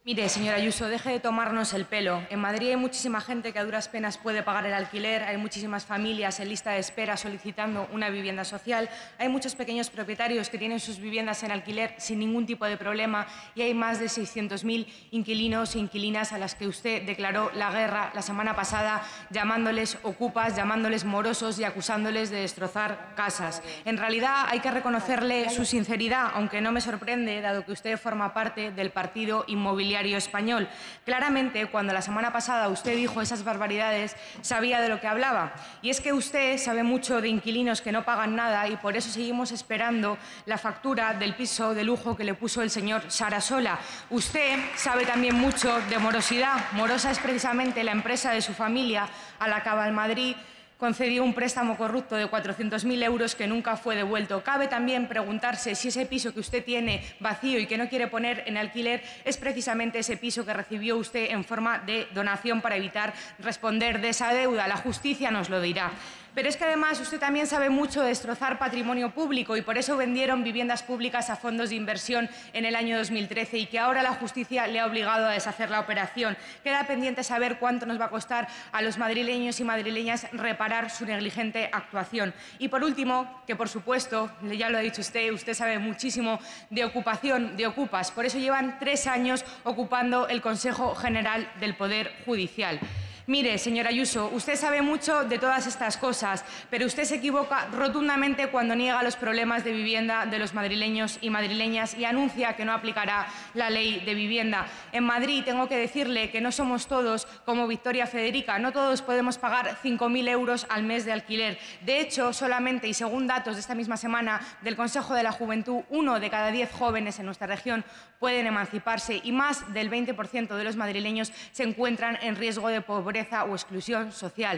Mire, señora Ayuso, deje de tomarnos el pelo. En Madrid hay muchísima gente que a duras penas puede pagar el alquiler, hay muchísimas familias en lista de espera solicitando una vivienda social, hay muchos pequeños propietarios que tienen sus viviendas en alquiler sin ningún tipo de problema y hay más de 600.000 inquilinos e inquilinas a las que usted declaró la guerra la semana pasada, llamándoles ocupas, llamándoles morosos y acusándoles de destrozar casas. En realidad hay que reconocerle su sinceridad, aunque no me sorprende, dado que usted forma parte del partido inmobiliario español. Claramente, cuando la semana pasada usted dijo esas barbaridades, sabía de lo que hablaba. Y es que usted sabe mucho de inquilinos que no pagan nada y por eso seguimos esperando la factura del piso de lujo que le puso el señor Sarasola. Usted sabe también mucho de morosidad. Morosa es precisamente la empresa de su familia a la que Cabalmadrid concedió un préstamo corrupto de 400.000 euros que nunca fue devuelto. Cabe también preguntarse si ese piso que usted tiene vacío y que no quiere poner en alquiler es precisamente ese piso que recibió usted en forma de donación para evitar responder de esa deuda. La justicia nos lo dirá. Pero es que además usted también sabe mucho de destrozar patrimonio público y por eso vendieron viviendas públicas a fondos de inversión en el año 2013 y que ahora la justicia le ha obligado a deshacer la operación. Queda pendiente saber cuánto nos va a costar a los madrileños y madrileñas reparar su negligente actuación. Y por último, que por supuesto, ya lo ha dicho usted sabe muchísimo de ocupación, de ocupas. Por eso llevan 3 años ocupando el Consejo General del Poder Judicial. Mire, señora Ayuso, usted sabe mucho de todas estas cosas, pero usted se equivoca rotundamente cuando niega los problemas de vivienda de los madrileños y madrileñas y anuncia que no aplicará la ley de vivienda. En Madrid tengo que decirle que no somos todos como Victoria Federica, no todos podemos pagar 5.000 euros al mes de alquiler. De hecho, solamente, y según datos de esta misma semana del Consejo de la Juventud, 1 de cada 10 jóvenes en nuestra región pueden emanciparse y más del 20% de los madrileños se encuentran en riesgo de pobreza o exclusión social.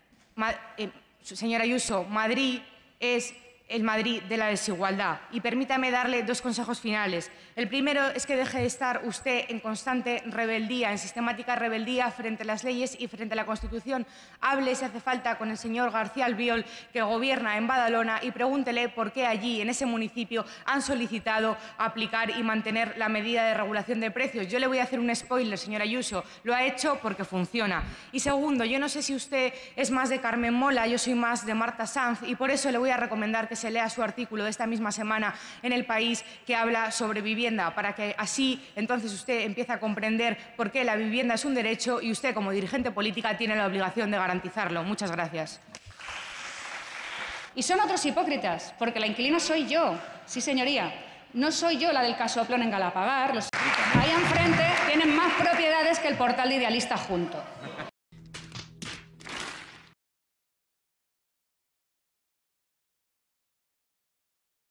Señora Ayuso, Madrid es el Madrid de la desigualdad. Y permítame darle 2 consejos finales. El primero es que deje de estar usted en constante rebeldía, en sistemática rebeldía frente a las leyes y frente a la Constitución. Hable, si hace falta, con el señor García Albiol, que gobierna en Badalona, y pregúntele por qué allí, en ese municipio, han solicitado aplicar y mantener la medida de regulación de precios. Yo le voy a hacer un spoiler, señora Ayuso. Lo ha hecho porque funciona. Y segundo, yo no sé si usted es más de Carmen Mola, yo soy más de Marta Sanz, y por eso le voy a recomendar que se lea su artículo de esta misma semana en El País que habla sobre vivienda, para que así entonces usted empiece a comprender por qué la vivienda es un derecho y usted como dirigente política tiene la obligación de garantizarlo. Muchas gracias. Y son otros hipócritas, porque la inquilina soy yo. Sí, señoría. No soy yo la del casoplón en Galapagar. Los ahí enfrente tienen más propiedades que el portal de Idealista junto.